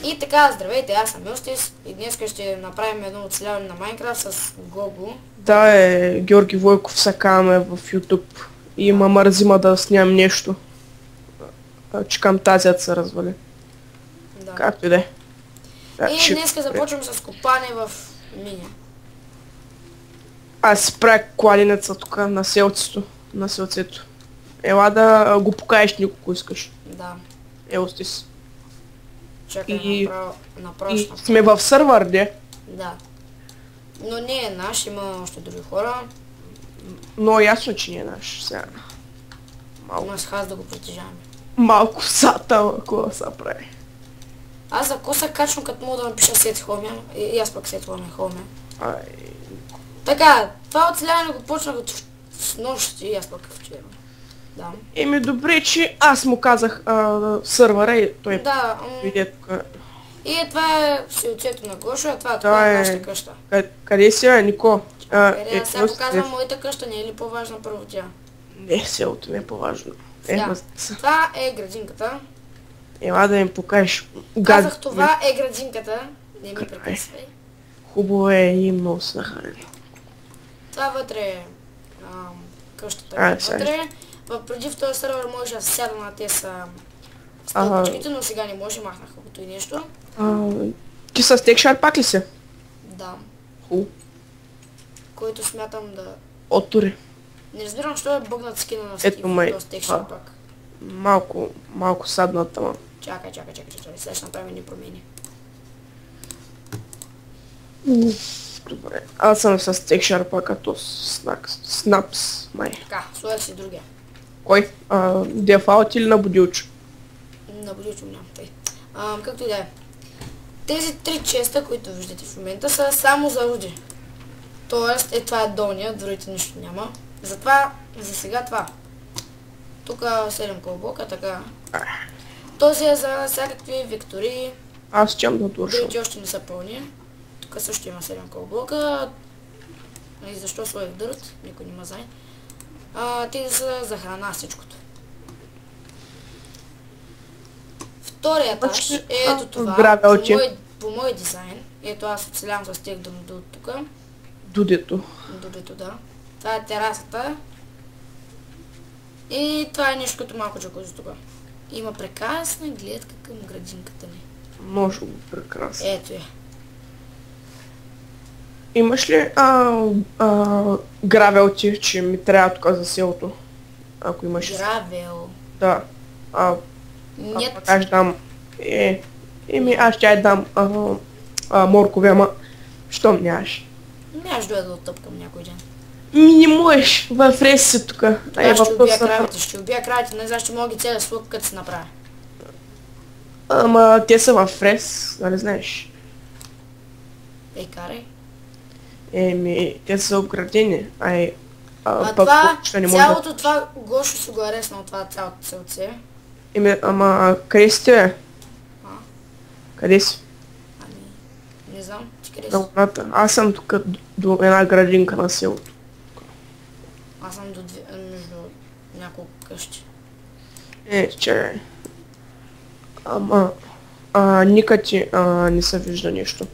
И така, здравейте, аз съм Юстис и днес ще направим едно оцеляване на Майнкрафт с Гого. Да, Георги Войков се казваме в YouTube. И ма мързима да снимам нещо. Чекам тази да се развали. Да. Както и да е. И днес започвам с копане в миня. Аз си правя кладенеца тук на селцето. Ела да го покажеш никого искаш. Да. Елстис. Чакай, направо и сме в сървър, де? Да. Но не е наш, има още други хора. Но ясно, че не е наш сега. Има с хаз да го притежаваме. Малко сата, ако се прави. Аз за коса качвам, като мога да напиша сет хомя. И аз пък сет хомя. Така, това оцеляване го почнах от нощи и аз пък вчера. Да. Еми добре, че аз му казах сървъра и той видя тук. И това е селцето на Гошо, а това е нашата къща. Къде си, Нико? Сега показвам моята къща, не е ли по-важна първо тя? Не, селото не е по-важно. Това е градинката. Ела да им покажеш. Казах, това е градинката. Не ми прекъсвай. Хубаво е и много са нахарени. Това вътре е къщата вътре. Преди в този сървър можеше да се сяда на тези стълбичките, но сега не може, махнаха като и нещо. Ти с текшар пак ли си? Да. Хубаво. Който смятам да... Оттури. Не разбирам, що е бъгнат скина на Стив, този текшар пак. Малко садната, ма. Чакай, сега ще направим ни промени. Добре, аз съм с текшар пак, като снапс, май. Така, сложих си другия. Кой? Дефалт или на будилчо? На будилчо нямам, тъй. Както и да е. Тези три честа, които виждате в момента, са само за руди. Тоест, това е долния, другите нищо няма. Затова, за сега това. Тук 7 колблока, така. Този е за всякакви вектори. Аз чам да дуршам. Другите още не са пълни. Тук също има 7 колблока. И защо сложих дърт? Никой не ма знае. Тези са за храна всичкото. Втория етаж е ето това, по мой дизайн. Ето аз оцелявам с тех до тук. Дудето. Дудето, да. Това е терасата. И това е нещо като малко джакузи тук. Има прекрасна гледка към градинката ни. Много прекрасно. Ето е. Имаш ли гравел ти, че ми трябва тук за селото? Ако имаш... Гравел? Да. Нет. Аз дам... аз ще дам моркови, ама... Щом нямаш? Нямаш да оттъпкам някой ден. Не можеш в рейси тук. Ще убия кравите, не знам, ще мога ги целя слуг, като се направя. Ама те са в фрес, нали знаеш? Ей, карай. Те са обградени. Това, цялото това Гошо си го е реснал, това цялото селце. Ама къде си ти? Къде си? Не знам, ти къде си? Аз съм тук до една градинка на селото. Аз съм между няколко къщи. Че... Ама... никъде ти не се вижда нещо.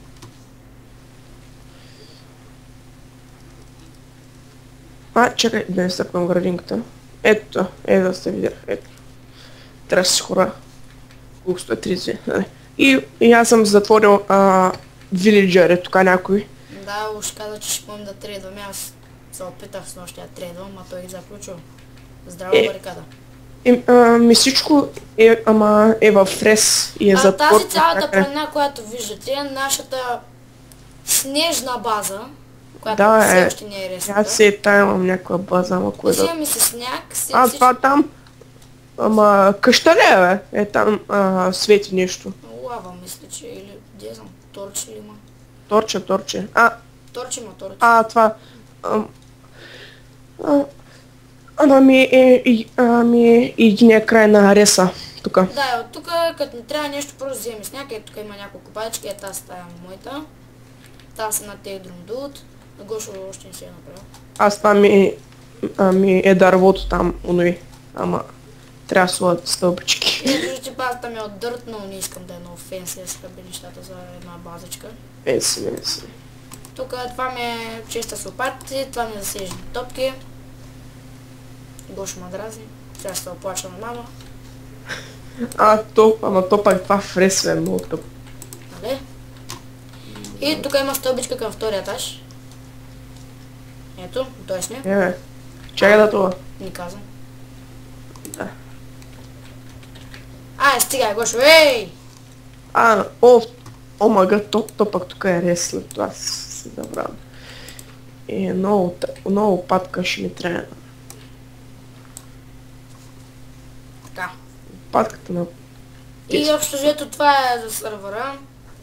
Чакай, да не стъпвам градинката. Ето, да сте видях, ето. Трябва да си хора. Колко 130. И аз съм затворил вилиджър, тук някой. Да, уж каза, че ще помня да трейдваме, аз се опитах с нощи да трейдвам, а той ги заключил. Здрава барикада. Всичко е в фрес и е затвор. Тази цялата планина, която виждате, е нашата снежна база, която все още не е ресната. Аз се имам някаква база, ама кое да... Взимаме се сняг, това там... Ама къща ли е, бе? Там свети нещо. Лава, мисля, че или... Де знам, торч ли има? Торче. Торч има, торч. Това... ми е единия край на ареса, тука. Да, от тука, като ми трябва нещо, просто вземе сняг, тук има няколко пачки, тази стая моята. Тази са на тех друмдут. На Гошо още не се е направил. Аз това ми е дървото там, онови. Ама трябва да сложат стълбички. Виждате, базата ми е от дърт, но не искам да е много фенси, да бе нещата за една базичка. Менси. Тук това ми е чиста с лопатите, това ми е засежни топки. Гошо ма дразни, трябва да се оплача на мама. Ама то пак това фресва е много тъп. Нали? И тук има стълбичка към втория етаж. Ето, той сме. Чакай да това. Не казвам. Да. Стигай, Гошо, ей! Мага, то пак тук е рез след това се забравям. Много патка ще ми трябва. Така. Патката на... И общо взето това е за сървъра.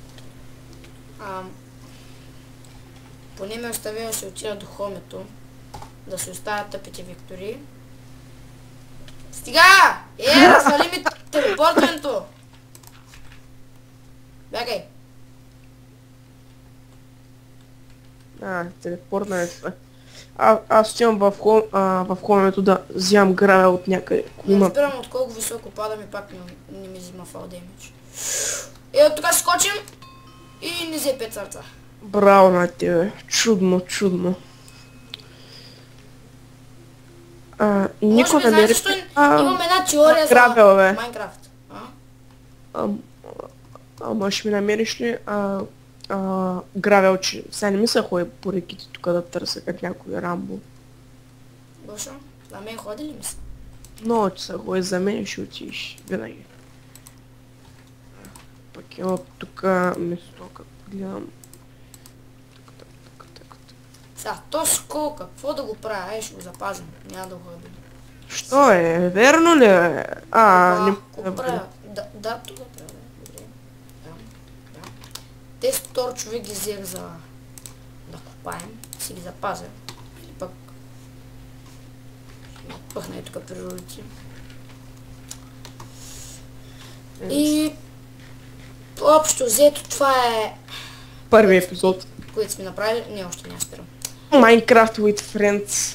Поне ме оставя да се отида до хомето. Да се оставят тъпите вектори. Стига! Развали ми телепортването! Бягай! Телепортна е това. Аз отивам в хомето да взимам гравел от някъде. Не разбирам от колко високо падам и пак не ми взима фал демидж. И от тук скочим и не взе 5 сърца. Браво на тебе. Чудно. Никой не знаеш защо имам една теория за Майнкрафт. Ама ще ми намериш ли гравел, че сега не ми се ходи по реките тук да търся като някой Рамбо. Гошо, за мен ходи ли ми се? Но че се ходи за мен ще отидеш винаги. Пък има тук место, като гледам. Сега, то скол, какво да го правя? Ще го запазим, няма да го ходим. Що е? Верно ли е? Не правя. Да, тук правя. Добре. Да. Те 100 човек ги взех за да копаем, си ги запазя. Или пък пъхна и тук природите. И общо взето това е първи епизод, който сме направили. Не, още не спирам. Minecraft with friends.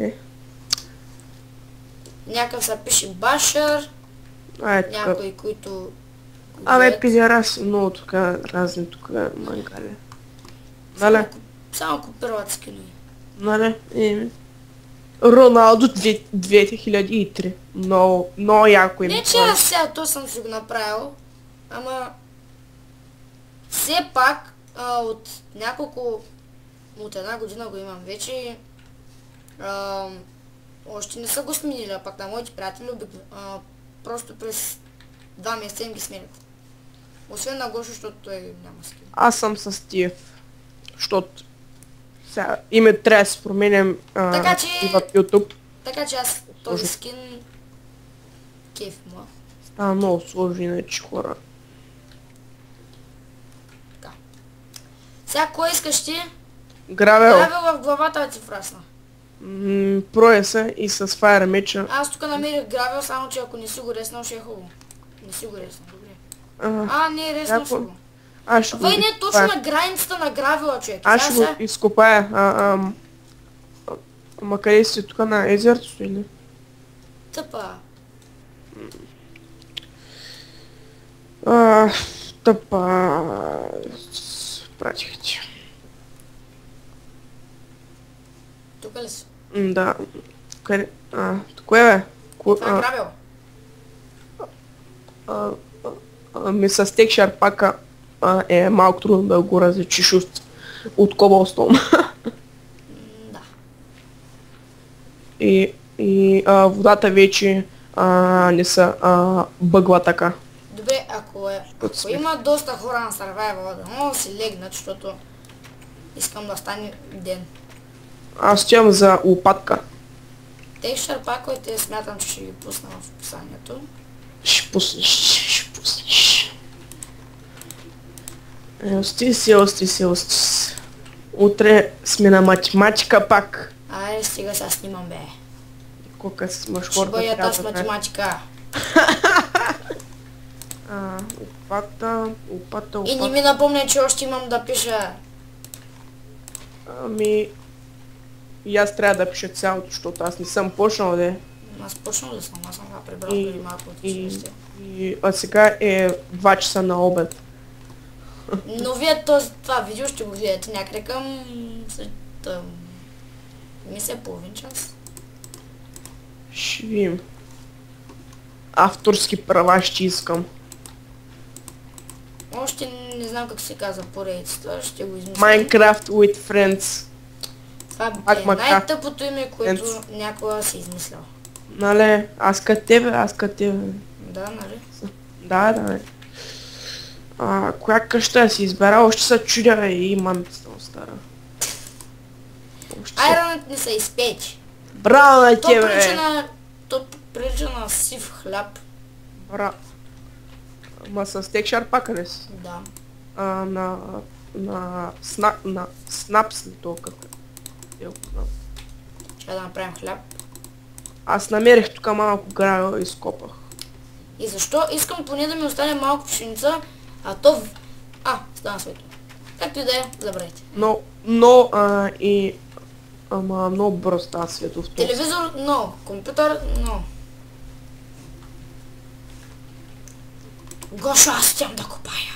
Някакъв се пише Башър. Някои, които... пидерас, много тук разни тук манкали. Нали? Само копират скили. Нали? Роналдо 2003. Много яко им. Не, че аз сега то съм си го направил. Ама... Все пак от няколко... От една година го имам вече. Още не са го сменили, а пак на моите приятели просто през 2 месеца им ги сменят. Освен на Гошо, защото той няма скин. Аз съм с Стив. Защото сега име трябва да се променям и в YouTube. Така че аз този скин кеф му. Става много сложно иначе хора. Така. Сега кой искаш ти? Гравел. Гравел в главата да ти фрасна. Проя се и с файер меча. Аз тук намерих гравел, само че ако не си го реснал, ще е хубаво. Не си го реснал, добре. Не е реснал си го. Това не е точно на границата на гравела, човек. Аз ще го изкопая. Ама къде си тук на езерото или? Тъпа. Тъпа. Пратих ти. Тук ли си? Да. Къде? Кое бе? Това е гравел. Ми с тек шарпака е малко трудно да го различиш от кобалстон. Да. И водата вече не са бъгла така. Добре, ако има доста хора на Survival, да мога да си легнат, защото искам да стане ден. Аз отивам за лопатка. Те шарпаковете смятам, че ще ги пусна в описанието. Ще пуснеш. Ости си. Утре сме на математика пак. Айде, стига сега снимам, бе. Колко си имаш Ще хората бъдят трябва аз да математика. Лопата. И не ми напомня, че още имам да пиша. И аз трябва да пиша цялото, защото аз не съм почнал, де. Аз почнал ли съм? Аз съм това прибрал преди малко от училище. А сега е 2 часа на обед. Но вие това видео ще го гледате някъде към... мисля половин час. Ще видим. Авторски права ще искам. Още не знам как се казва поредицата, ще го измисля. Minecraft with Friends. Това е най-тъпото име, което някога си измислял. Нали, аз като тебе. Да, нали? Да. Коя къща си избера, още се чудя и мамицата му стара. Айронът не са изпечи. Браво на тебе! То прилича на сив хляб. Браво. Ма с тек шарпака ли си? Да. На снапс ли толкова? Ще да направим хляб. Аз намерих тук малко гравел и изкопах. И защо искам поне да ми остане малко пшеница, а то... стана светло. Както и да е, забравете. Ама много бързо става светло в този. Телевизор, но. Компютър, но. Гошо, аз тям да копая.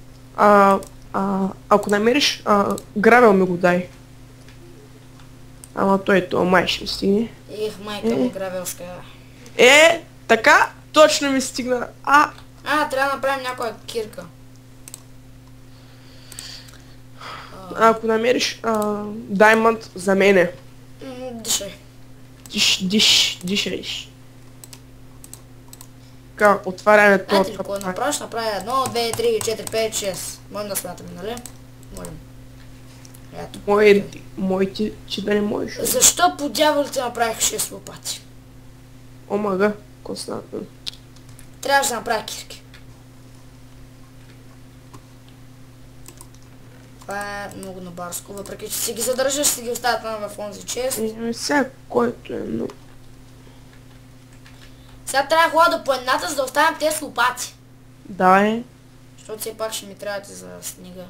Ако намериш гравел ми го дай. Ама той май ще ми стигне. Майка ми гравелска. Така точно ми стигна. Трябва да направим някоя кирка. Ако намериш даймонд за мене. Дишай. Дишай. Така, отваряме това. Ето ли, кой направиш? Направя 1, 2, 3, 4, 5, 6. Можем да смятаме, нали? Можем. Ето. Моите, че да не можеш. Защо по дяволите направих 6 лопати? Омага, коснат. Трябваше да направя кирки. Това е много набарско, въпреки че си ги задържаш, си ги оставят там в онзи чест. Сега, който е, но... Сега трябва да ходя до планината, за да оставям тези лопати. Да, Защото все пак ще ми трябват и за снега.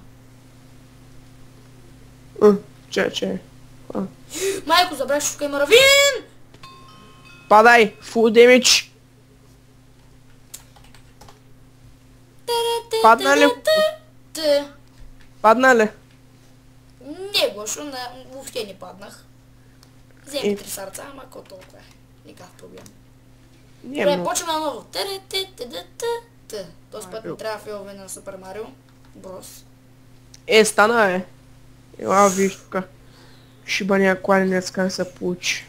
Че. Майко, забравяш, че тук има равин! Падай! Full damage! Падна ли? Падна ли? Не, Гошо, въобще не паднах. Вземи 3 сърца, ама ко толкова е. Никакъв проблем. Добре, почваме наново. Този път не трябва филове на Супер Марио Брос. Стана Ела, виж тук. Шибания кладенец как се получи.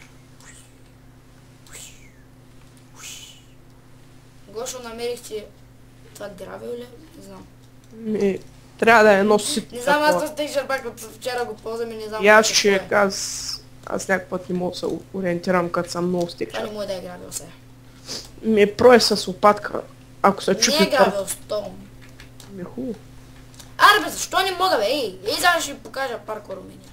Гошо, намерих ти това гравел ли? Не знам. Трябва да е едно сито. Не знам, аз този шарпак от вчера го ползвам и не знам. И аз ще аз някакъв път не мога да се ориентирам, като съм много стек. Това не може да е гравел сега. Прое с лопатка, ако се чупи. Не е гравел, стон. Хубаво. Бе, защо не мога, бе? Ей, сега ще ви покажа паркур умения.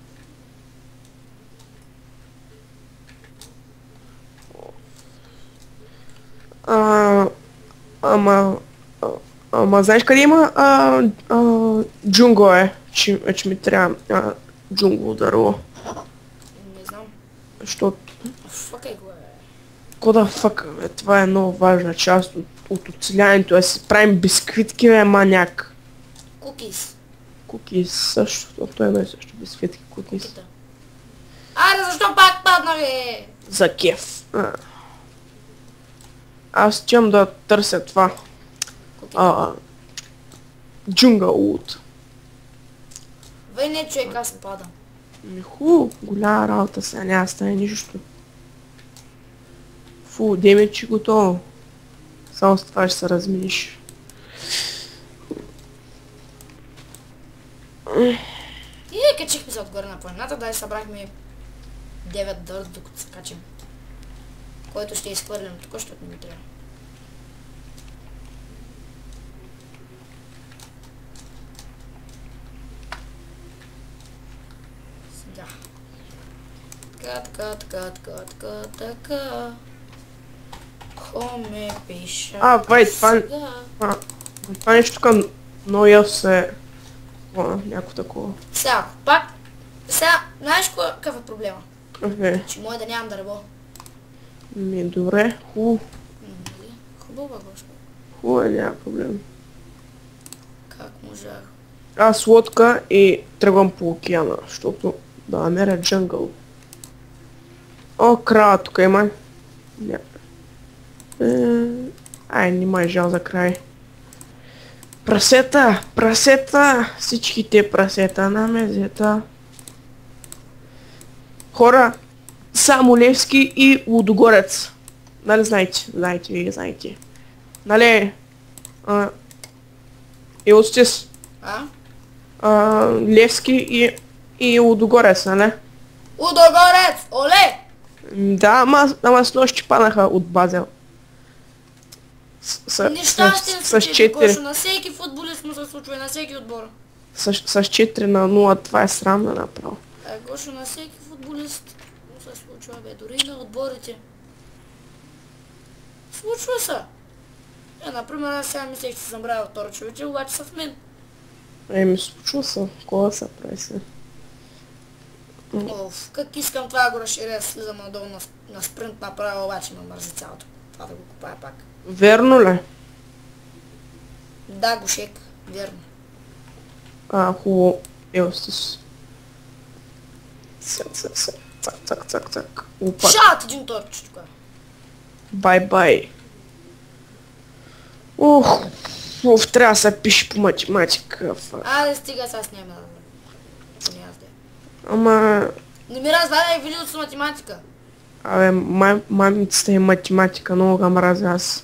Ама знаеш къде има джунго че ми трябва джунго дърво. Не знам. Защото... Факай го Кода фака, това е много важна част от оцеляването, да си правим бисквитки, маняк. Кукис. Кукис също, той е също бисквитки, кукис. Защо пак падна, бе? За кеф. Аз тям да търся това. Джунгъл Ут. Вай не човек, аз падам. Хубаво, голяма работа сега, няма стане нищо. Демидж готово. Само с това ще се разминиш. Качихме се отгоре на планината, дай събрахме 9 дърт, докато се качим. Който ще изхвърлям тук, защото не ми трябва. Сега. Така. Коме пиша. Това нещо тук много ясно е някакво такова. Сега, знаеш какъв е проблема? Че може да нямам дърво. Добре, хубаво. Нали? Хубава гошка. Хубаво, няма проблем. Как можах? Аз лодка и тръгвам по океана, защото да намеря джангъл. О, крава тук има. Ай, нема жал за край. Прасета, прасета, всичките прасета на мезета. Хора, само Левски и Лудогорец. Нали знаете, вие знаете. Нали, Илстис, Левски и Лудогорец, нали? Лудогорец, оле! Да, ама с нощи паднаха от Базел. Нещастие с 4. На всеки футболист му се случва и на всеки отбор. С 4-0, това е срамно направо. Гошо, на всеки футболист му се случва, бе, дори и на отборите. Случва се. Например, аз сега мислех, че съм правил торчовете, обаче са в мен. Еми, случва се. Кола се прави се. Оф, как искам това да го разширя, слизам надолу на спринт направо, обаче ме мързи цялото. Това да го купая пак. Верно ли? Да, Гошек, верно. Хубаво. Елстис. Цак. Опа. Шат един торч тук. Бай. Ох, трябва да се пише по математика. Айде стига, сега с няма да не аз де. Ама... Не ми раздаде видеото с математика. Абе, мамицата е математика, много га мразя аз.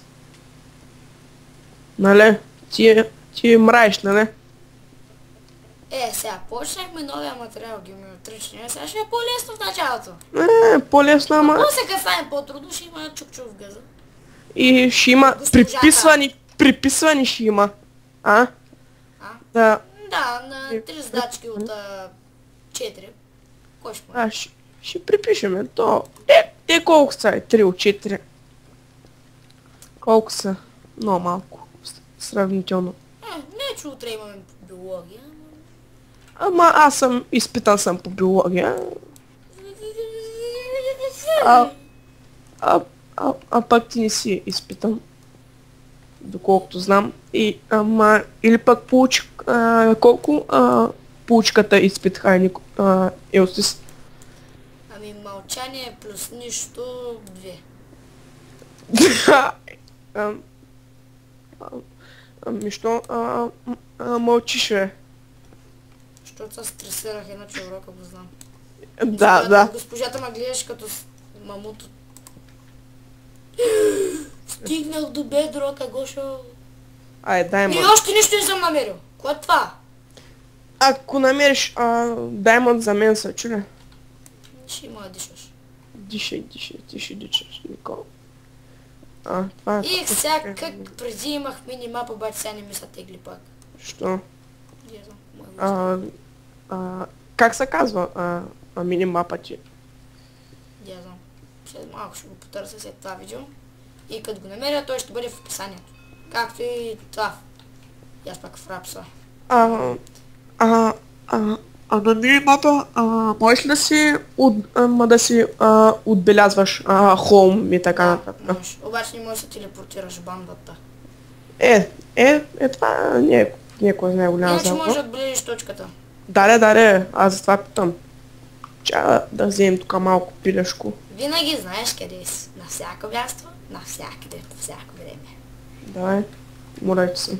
Нали? Ти мраеш, нали? Сега почнахме новия материал, геометричния, сега ще е по-лесно в началото. По-лесно, ама... После като стане по-трудно, ще има чук-чук в газа. И ще има приписвани ще има. Да. Да, на 3 задачки от 4. Кой ще може? Ще припишеме то. Те колко са? 3 от 4. Колко са? Много малко. Сравнително. Не, че утре имаме по биология. Ама аз съм изпитан съм по биология. Пък ти не си изпитан. Доколкото знам. Или пък получи... колко получката изпит хайник Елстис? Ами мълчание плюс нищо 2. Що мълчиш, бе? Защото се стресирах, иначе урока го знам. Да. Госпожата ме гледаш като мамуто. Стигнах до бедрока, Гошо. Дай И още нищо не съм намерил. Кое е това? Ако намериш даймонд за мен са, чули? Ще има да дишаш. Дишаш, Никола. Това е... И сега как преди имах мини-мап, обаче сега не ми се тегли пак. Що? Как се казва мини-мапа ти? Я знам. След малко ще го потърся след това видео. И като го намеря, той ще бъде в описанието. Както и това. И аз пак в рапса. На мини-мапа можеш ли да си отбелязваш хоум и така нататък? Можеш. Обаче не можеш да се телепортираш бандата. Това не е кой знае голяма Иначе загуба. можеш да отбележиш точката. Да, аз за това питам. Ча да вземем тук малко пилешко. Винаги знаеш къде си. На всяко място, навсякъде, по всяко време. Давай, моля се.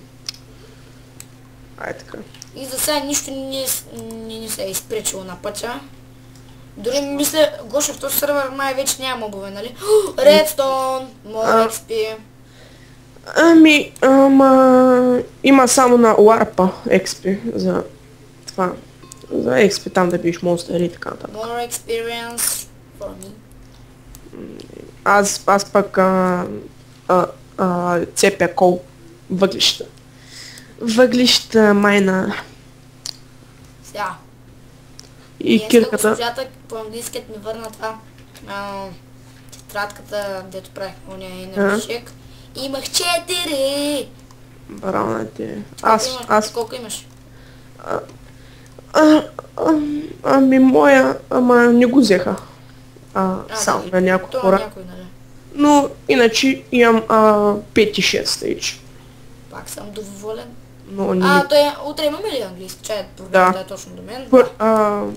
Така. И за сега нищо не се е изпречило на пътя. Дори мисля, Гошо, в този сервер май вече няма мобове, нали? Redstone, More XP. Има само на Warp XP за това. За XP там да биш монстър и така нататък. More experience for me. Аз пък цепя кол въглища. Въглища майна. Сега. И кирката. Госпожата по-английски ми върна това. Тетрадката, дето правих ония и на Гошек. Имах 4! Браво на ти. Колко имаш? Моя, ама не го взеха. Само на няколко хора. Някой, нали? Но иначе имам 5 и 6 стейдж. Пак съм доволен. Но не... Утре имаме ли английски? Чай, Да. програмата е точно до мен. Да.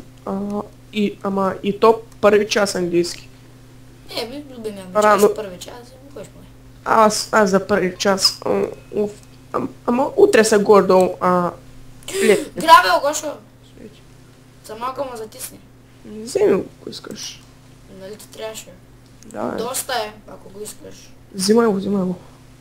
И то първи час английски. Любимия ми Рано. час, първи час. Кой ще му е? Аз за първи час. Ама утре са гордо лет. Грабел, Гошо! За малко ма затисни. Вземи го, ако искаш. Нали ти трябваше? Да, Доста е, ако го искаш. взимай го.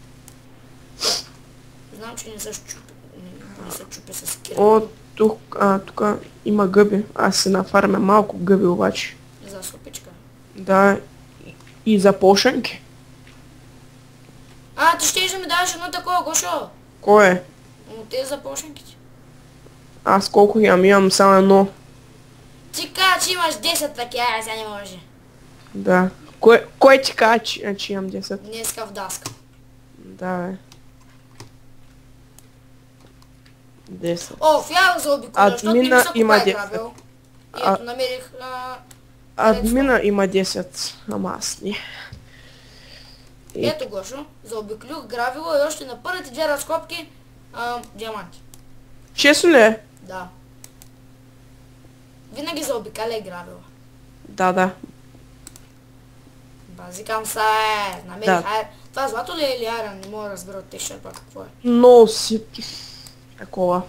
Знам, че не се чупи с кир. О, тук има гъби. Аз се нафармя малко гъби обаче. За супичка. Да, и за пошенки. Ти ще ми даваш едно такова, Гошо. Кой е? Но те за пошенките. Аз колко имам само едно. Ти кажа, че имаш 10 такива, сега не може. Да. Кой ти каза, че имам 10? Днеска в даска. Да, бе. 10. О, в я заобиколя, защото не ми Админа се има купай 10. грабел. И ето намерих Админа има 10, ама аз не. Ето, Гошо, заобиклюх гравило и още на първите две разкопки диаманти. Честно ли е? Да. Винаги заобикаляй гравила. Да. Базикам се, намерих Да. айран. Това злато ли е или айран? Не мога да разбера от тези шерпа какво е. Но си... Такова.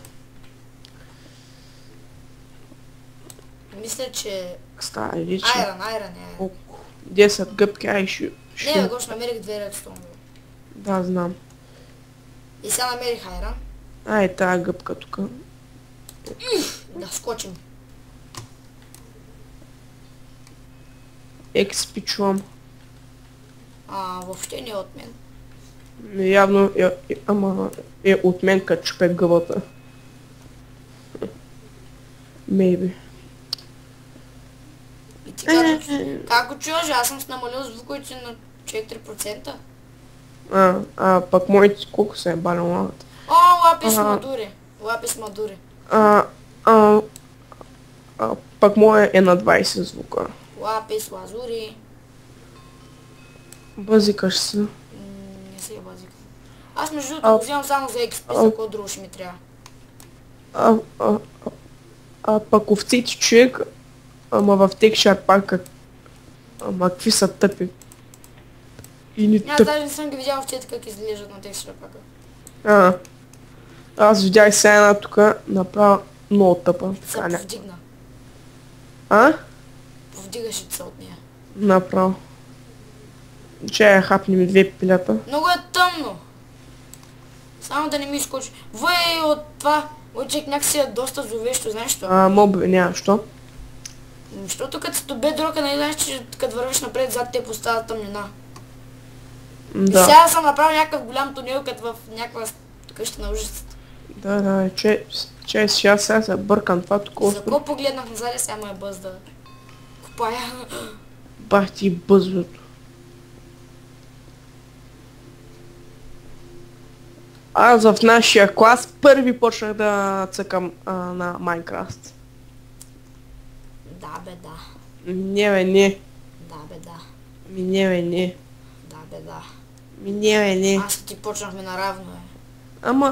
Мисля, че... Става вече. Айран е. Колко? 10 гъбки, ай ще... Не, Гош, намерих две редстонове. Да, знам. И сега намерих айран. Ай, тая гъбка тук. Да скочим. Експи чувам. Въобще не е от мен. Явно ама е от мен като чупе гъбата. Maybe. И ти казваш, как го чуваш? Аз съм намалил звуковете на 4%. Пък моите колко са е балюват. О, лапис мадури. Лапис мадури. Пък моя е на 20 звука. Лапис, лазури. Базикаш се. Не се е базика. Аз между другото го взимам само за XP, за какво друго ще ми трябва. Пък овците човек, ама в текшар пак, ама какви са тъпи. И ни Аз тъпи. даже не съм ги видял овцете как изглеждат на тези шапака. Аз видях сега една тук, направо много тъпа. Се повдигна. Повдигаше се от нея. Направо. Че хапнем 2 пилета. Много е тъмно. Само да не ми изкочи. Въй от това. Очек някакси е доста зловещо, знаеш що? Мобове няма, що? Защото като си до бедрока, нали знаеш, че като вървиш напред, зад те поставя тъмнина. И Да. сега съм направил някакъв голям тунел, като в някаква къща на ужасите. Да, че сега се бъркам това тук. За какво погледнах назад и сега му е бъз да купая. Бах ти бъзвото. Аз в нашия клас първи почнах да цъкам на Майнкрафт. Да бе, да. Не бе, не. Да бе, да. Не бе, не. Да бе, да. Не бе, не. Аз и ти почнахме наравно, Ама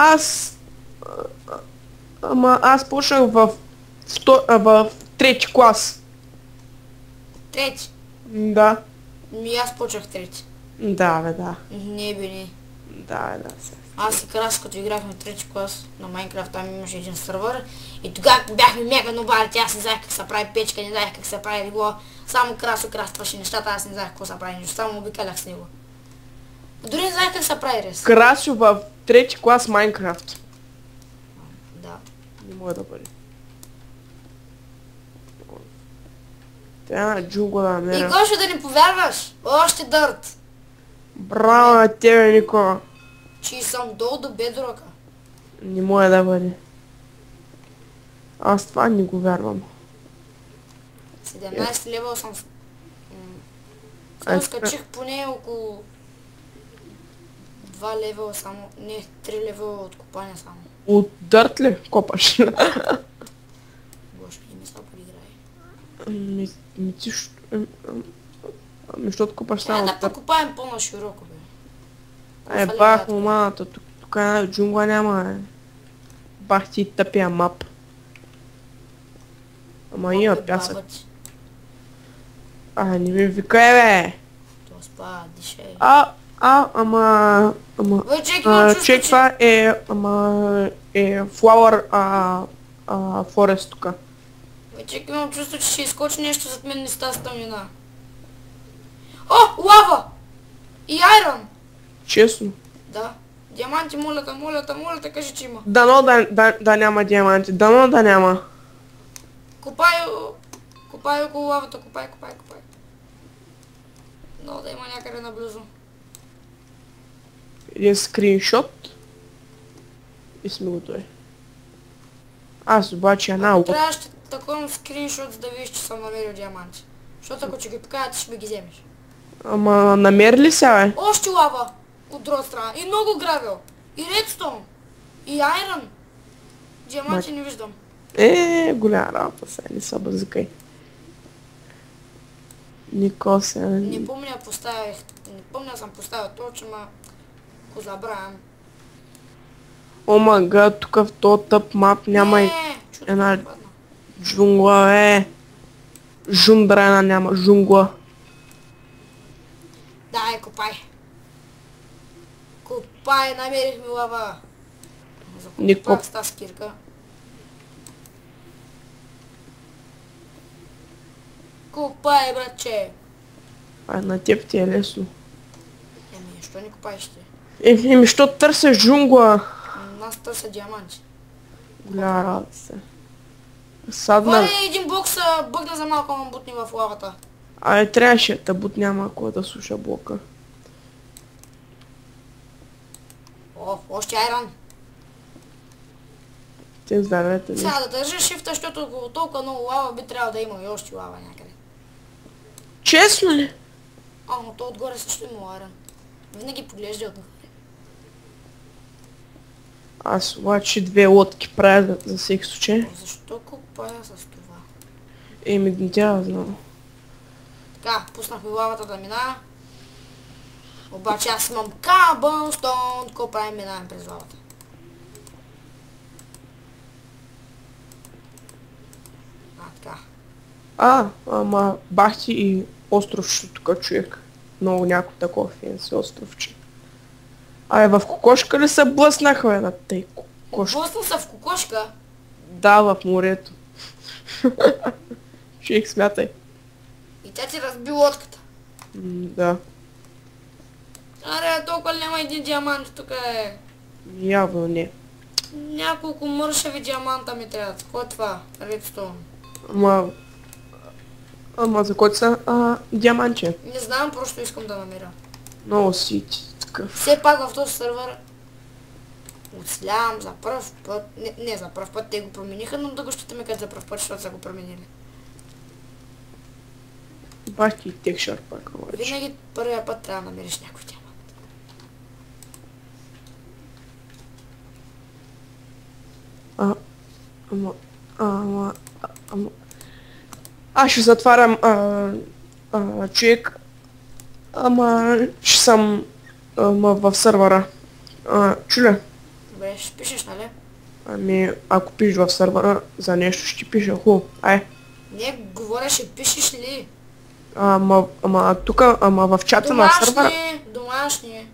аз почнах в трети клас. Трети. Да. Аз почнах трети. Да, бе, да. Не бе, не. Да. Аз и Крас, като играхме трети клас на Майнкрафт, там имаше един сървър. И тогава бяхме мега нобарите, аз не знаех как се прави печка, не знаех как се прави легло. Само Красо крастваше нещата, аз не знаех какво се прави нещо, само обикалях с него. Дори не знаех как се прави рез. Красю в трети клас Майнкрафт. Да. Не мога да бъде. Трябва на джунгла да И намеря. Гошо, да не повярваш, още дърт. Браво на тебе, Нико. Че съм долу до бедрока. Не мога да бъде. Аз това не го вярвам. 17 левел съм... Само скачих поне около 2 левела само, не 3 левела от копания само. От дърт ли копаш? Гошо, не ми са подиграй. Ти Ами, защото купаш Трябва само да тъп. покупаем по-нашироко, бе. Бах, момата, тук една джунгла няма, бе. Бах ти тъпия мап. Ама има пясък. Не ми викай, бе. То спа, дишай. Ама... Бе, чек, имам чувство, Чек, че... това е flower forest тука. Бе, чек, имам чувство, че ще изкочи нещо зад мен, не ста стамина. О, лава! И айрон! Честно. Да. Диаманти, моля те, кажи, че има. Дано да няма диаманти, дано да няма. Копай около лавата, копай. Но да има някъде наблизо. Един скриншот. И сме готови. Аз обаче Трябваше такова скриншот, за да видиш, че съм намерил диаманти. Защото ако че ги покажа, ти ще ми ги вземеш. Ама намери ли се, бе? Още лава от друга страна. И много гравел. И редстоун. И айрон. Диаманти не виждам. Голяма работа сега, не са бъзикай. Нико се... Не помня съм поставил точно, ма го забравям. Омага, тук в този тъп мап няма и една джунгла, Жундрена няма, джунгла. Дай, копай. Копай, намерихме лава. Закопах с тази кирка. Копай, братче. На теб ти е лесно. Що не копаеш ти? Що търсиш джунгла? Аз търся диаманти. Голяма работа се. Садна... Валя един бокс, бъгна за малко, ама бутни в лавата. Трябваше да бут няма ако да слуша блока. О, още айрон. Те здравейте ли? Сега да държа шифта, защото около толкова много лава би трябвало да има и още лава някъде. Честно ли? Но то отгоре също има айрон. Винаги поглежда отгоре. Аз обаче 2 лодки правя за всеки случай. Защо копая с това? Не тя знам. Така, пуснахме лавата да мина. Обаче аз имам Cobblestone. Какво правим? Минаваме през лавата. Така. Ама бах ти и островчето тук човек. Много някой такова фенси островче. В кокошка ли се блъснаха, бе, на тъй кокошка? Блъсна се в кокошка? Да, в морето. Човек, смятай. И тя ти разби лодката. Да. Аре, толкова ли няма един диамант тук е? Явно не. Няколко мършави диаманта ми трябват. Кой е това? Редстоун. Ама за който са диаманче? Не знам, просто искам да намеря. Много си такъв. Все пак в този сървър оцелявам за пръв път. Не за пръв път, те го промениха, но да го считаме като за пръв път, защото са го променили. Бах ти текшър пак, обаче. Винаги първия път трябва да намериш някой диамант. Аз ще затварям човек. Ама ще съм в сървъра. Чуля? Добре, ще пишеш, нали? Ако пишеш в сървъра за нещо, ще ти пиша хубаво. Не, говоря, ще пишеш ли? Тук, в чата на сървъра. Домашни.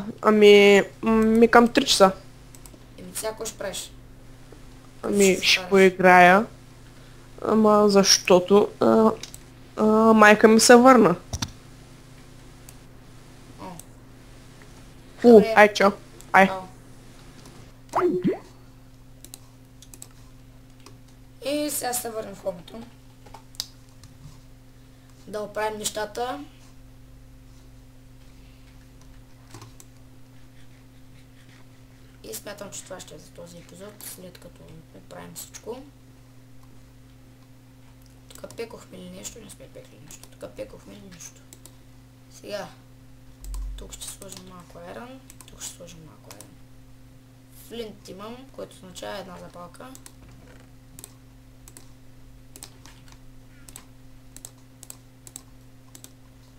Към 3 часа. Сега какво ще правиш? Ще поиграя. Защото майка ми се върна. Чао. И сега се върнем в хобито. Да оправим нещата. И смятам, че това ще е за този епизод, след като оправим всичко. Тук пекохме ли нещо? Не сме пекли нещо. Тук пекохме ли нещо? Сега. Тук ще сложим малко айрон. Тук ще сложим малко айрон. Флинт имам, което означава една запалка.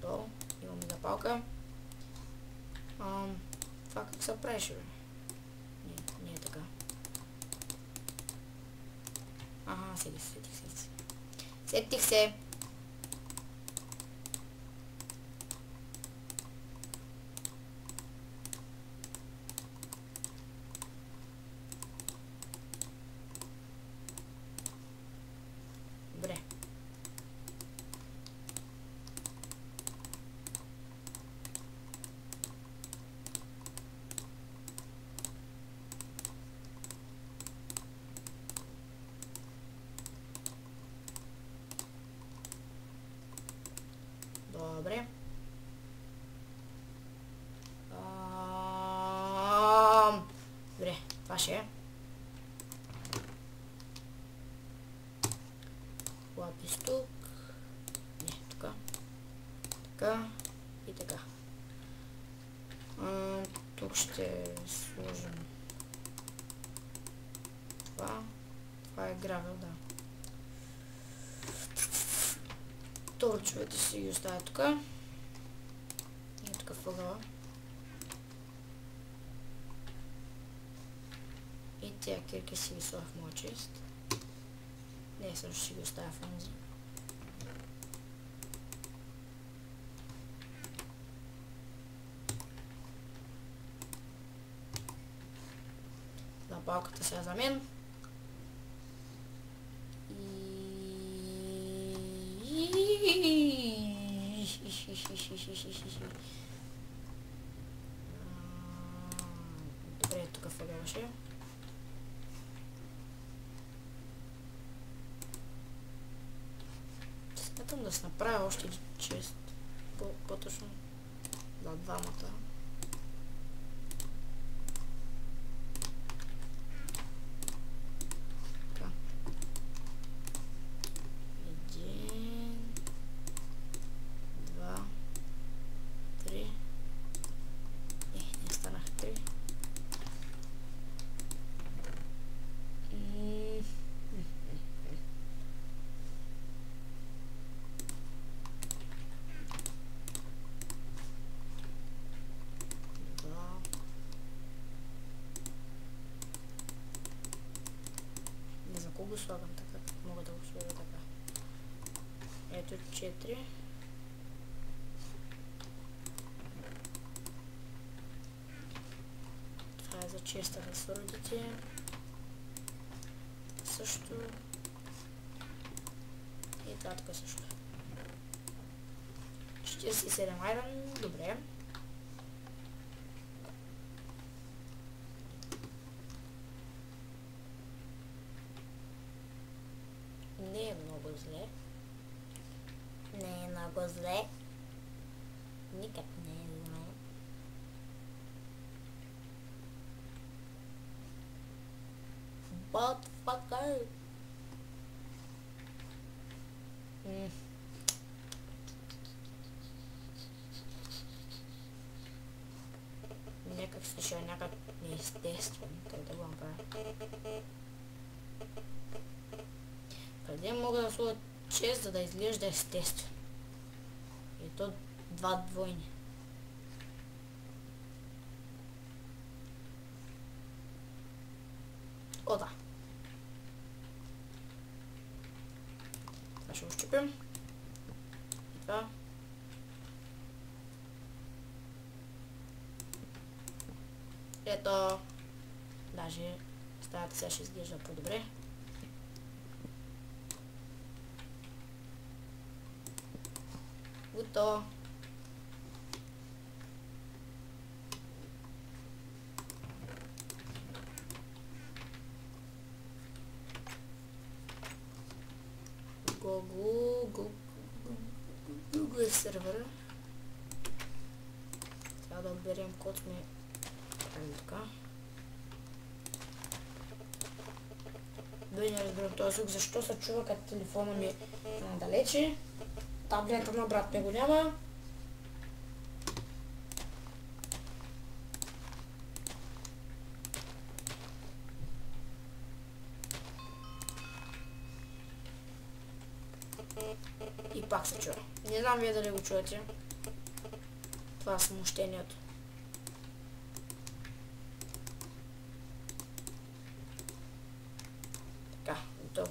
Готово. Имаме запалка. Това как се правеше, бе? Не е така. Ага, сетих се. Добре. Добре. Добре, това ще е. Лапис тук. Не, тук. Така. И така. Тук ще сложим това. Това е гравел, да. Торчовете си ги оставя тук. И тук въгъла. И тия кирки си ги сложа в моя чест. Не, също ще ги оставя в онзи. Запалката сега за мен. Добре, тук въгълваше. Смятам да се направя още един чест. По-точно за двамата. Така. Един, два, три. Не станаха три. Не знам колко го слагам така, мога да го сложа така. Ето 4. Това е за честа на сърдите. Също. И това тук също. 47 айрон, добре. Не е много зле. Не е много зле. Никак не е зле. But fucker. Някак слушай, някак неестествено, как да го направя. Къде мога да сложа чест, за да изглежда естествено? И то два двойни. О, да. Това ще го щупим. И това. Ето. Даже стаята сега ще изглежда по-добре. Готово. Google е сервера. Трябва да отберем код сме така. Дой не разбирам този звук, защо се чува като телефона ми надалече. Таблета на брат ми го няма. И пак се чува. Не знам вие дали го чувате. това смущението. Така, готово.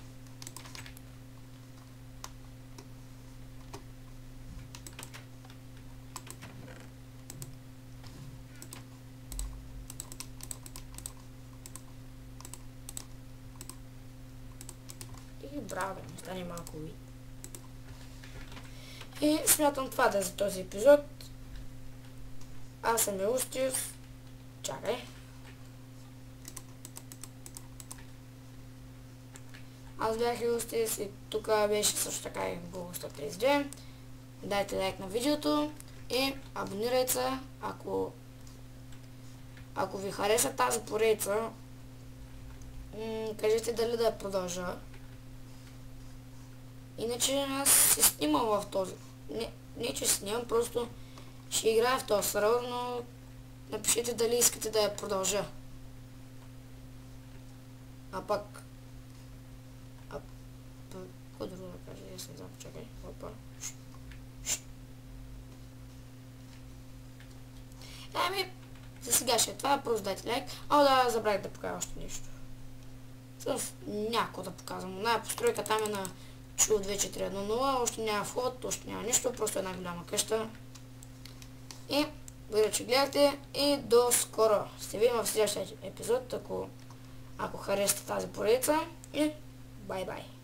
И браво, ми стане малко вид. И смятам това да е за този епизод. Аз съм Илустиус. Чакай. Аз бях Илустиус и тук беше също така и Google 132. Дайте лайк на видеото и абонирайте се, ако ви хареса тази поредица. Кажете дали да я продължа. Иначе аз се снимам в този. Не че снимам, просто ще играя в този сервер, но напишете дали искате да я продължа. А пък... Какво друго да кажа? Я не знам, чакай. Опа. Ами, за сега ще е това, просто дайте лайк. Да, забравих да покажа още нещо. Всъщност някакво да показвам. Една постройка там е на Чу 2410, още няма вход, още няма нищо, просто една голяма къща. И благодаря, че гледахте и до скоро. Ще видим в следващия епизод, ако харесате тази поредица и бай-бай.